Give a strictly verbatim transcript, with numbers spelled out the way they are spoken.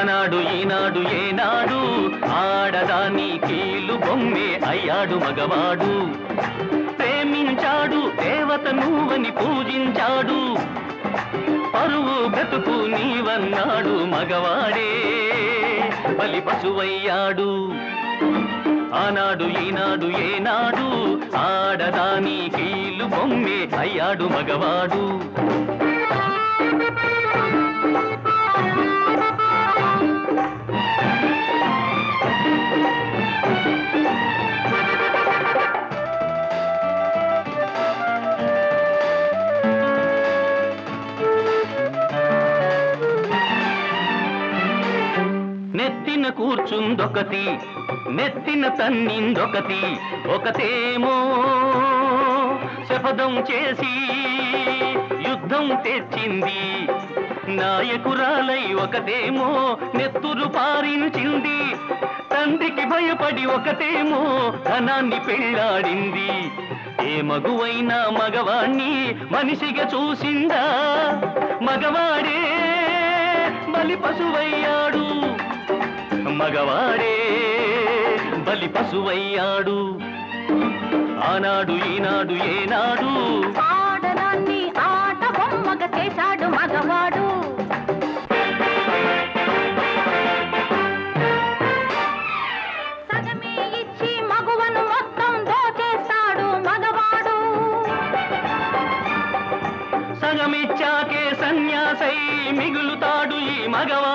ఆనాడు ఈనాడు ఏనాడు ఆడదాని కీలు బొమ్మే అయ్యాడు మగవాడు. ప్రేమించాడు దేవత నువ్వని పూజించాడు, పరువు బ్రతుకు నీవన్నాడు మగవాడే బలి పశువయ్యాడు. ఆనాడు ఈనాడు ఏనాడు ఆడదాని కీలు బొమ్మే అయ్యాడు మగవాడు. నెత్తిన కూర్చుందొకటి, నెత్తిన తన్నిందొకటి, ఒకతేమో శపథం చేసి యుద్ధం తెచ్చింది. నాయకురాలై ఒకతేమో నెత్తురు పారించింది. తండ్రికి భయపడి ఒకతేమో ధనాన్ని పెళ్లాడింది. ఏ మగువైనా మగవాణ్ణి మనిషిగా చూసిందా? మగవాడే బలి పశువయ్యాడు, మగవాడే బలి పశువయ్యాడు. ఆనాడు ఈనాడు ఏనాడు ఆడదాన్ని ఆట బొమ్మగా చేశాడు మగవాడు. సగమే ఇచ్చి మగువను మొత్తం దోచేస్తాడు మగవాడు. సగమిచ్చాకే సన్యాసై మిగులుతాడు ఈ మగవాడు.